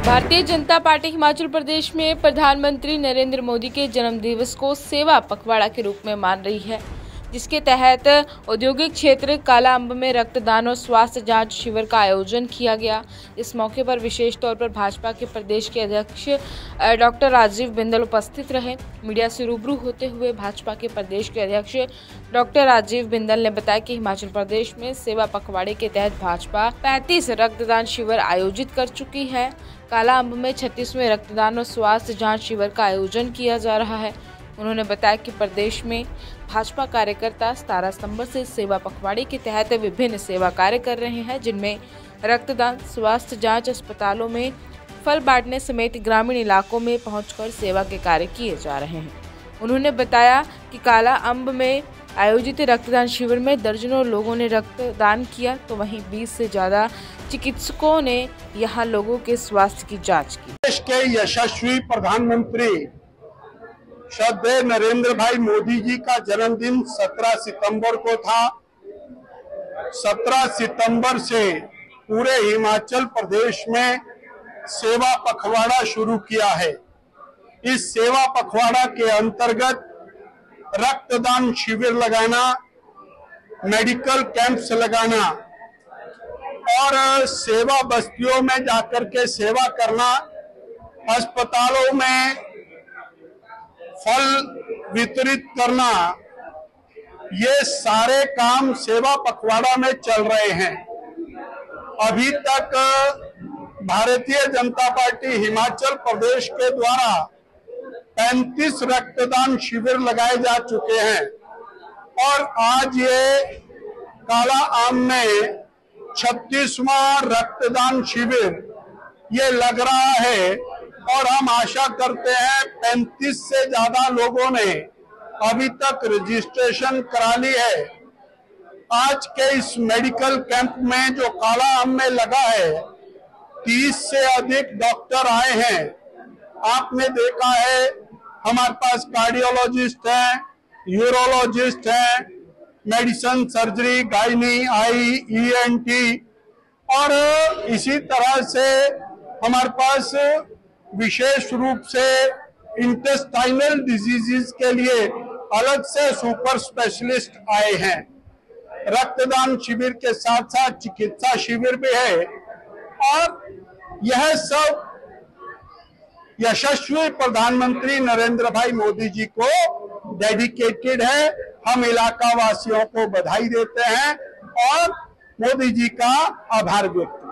Bharatiya Janata party Himachal Pradesh में प्रधानमंत्री नरेंद्र मोदी के जन्मदिवस को सेवा पखवाड़ा के रूप में मान रही है, जिसके तहत औद्योगिक क्षेत्र कालाअंब में रक्तदान और स्वास्थ्य जांच शिविर का आयोजन किया गया। इस मौके पर विशेष तौर पर भाजपा के प्रदेश के अध्यक्ष डॉक्टर राजीव बिंदल उपस्थित रहे। मीडिया से रूबरू होते हुए भाजपा के प्रदेश के अध्यक्ष डॉक्टर राजीव बिंदल ने बताया कि हिमाचल प्रदेश में सेवा पखवाड़े के तहत भाजपा 35 रक्तदान शिविर आयोजित कर चुकी है। कालाअंब में 36वें रक्तदान और स्वास्थ्य जाँच शिविर का आयोजन किया जा रहा है। उन्होंने बताया कि प्रदेश में भाजपा कार्यकर्ता 17 सितंबर से सेवा पखवाड़े के तहत विभिन्न सेवा कार्य कर रहे हैं, जिनमें रक्तदान, स्वास्थ्य जांच, अस्पतालों में फल बांटने समेत ग्रामीण इलाकों में पहुंचकर सेवा के कार्य किए जा रहे हैं। उन्होंने बताया कि कालाअंब में आयोजित रक्तदान शिविर में दर्जनों लोगों ने रक्तदान किया, तो वहीं 20 से ज्यादा चिकित्सकों ने यहाँ लोगों के स्वास्थ्य की जाँच की। देश के यशस्वी प्रधानमंत्री श्रद्धेय नरेंद्र भाई मोदी जी का जन्मदिन 17 सितंबर को था। 17 सितंबर से पूरे हिमाचल प्रदेश में सेवा पखवाड़ा शुरू किया है। इस सेवा पखवाड़ा के अंतर्गत रक्तदान शिविर लगाना, मेडिकल कैंप्स लगाना और सेवा बस्तियों में जाकर के सेवा करना, अस्पतालों में फल वितरित करना, ये सारे काम सेवा पखवाड़ा में चल रहे हैं। अभी तक भारतीय जनता पार्टी हिमाचल प्रदेश के द्वारा 35 रक्तदान शिविर लगाए जा चुके हैं और आज ये कालाअंब में 36वां रक्तदान शिविर ये लग रहा है और हम आशा करते हैं 35 से ज्यादा लोगों ने अभी तक रजिस्ट्रेशन करा ली है। आज के इस मेडिकल कैंप में जो कालाअंब में लगा है, 30 से अधिक डॉक्टर आए हैं। आपने देखा है हमारे पास कार्डियोलॉजिस्ट हैं, यूरोलॉजिस्ट हैं, medicine, surgery, gynae, eye, ENT और इसी तरह से हमारे पास विशेष रूप से इंटेस्टाइनल डिजीजेस के लिए अलग से सुपर स्पेशलिस्ट आए हैं। रक्तदान शिविर के साथ साथ चिकित्सा शिविर भी है और यह सब यशस्वी प्रधानमंत्री नरेंद्र भाई मोदी जी को डेडिकेटेड है। हम इलाका वासियों को बधाई देते हैं और मोदी जी का आभार व्यक्त